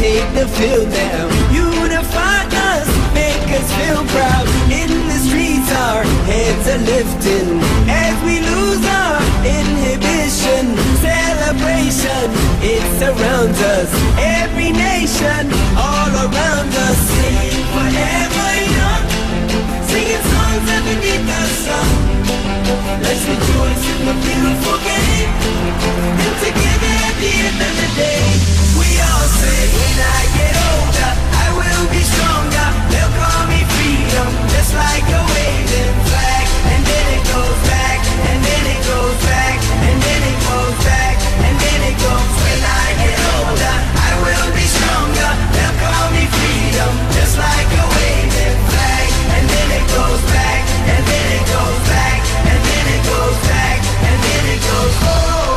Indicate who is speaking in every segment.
Speaker 1: take the field now. Unify us, make us feel proud. In the streets our heads are lifting as we lose our inhibition. Celebration, it surrounds us. Every nation, all around us. Sing forever young, singing songs underneath the sun. Let's rejoice in the beautiful game, and together at the end of the day, we all say, when I get older, I will be stronger. They'll call me freedom, just like a waving flag. And then it goes back, and then it goes back, and then it goes back, and then it goes. When I get older, I will be stronger. They'll call me freedom, just like a waving flag. And then it goes back, and then it goes back, and then it goes back, and then it goes. Oh,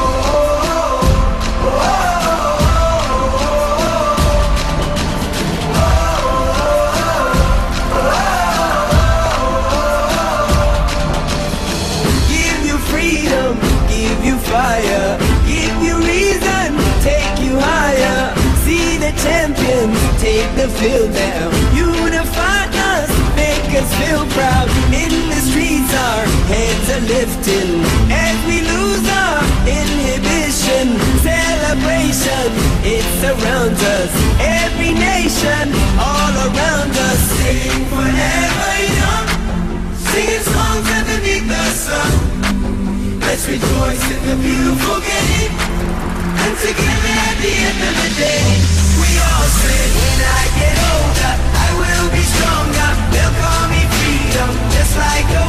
Speaker 1: oh, oh, give you freedom, give you fire, give you reason, take you higher. See the champions take the field now. Unify us, make us feel proud. In the streets our heads are lifting as we lose our inhibition. Celebration, it surrounds us. Every nation, all around us. Sing forever young, singing songs underneath the sun. Let's rejoice in the beautiful game, and together at the end of the day, we all say, when I get older, I will be stronger. They'll call me freedom, just like a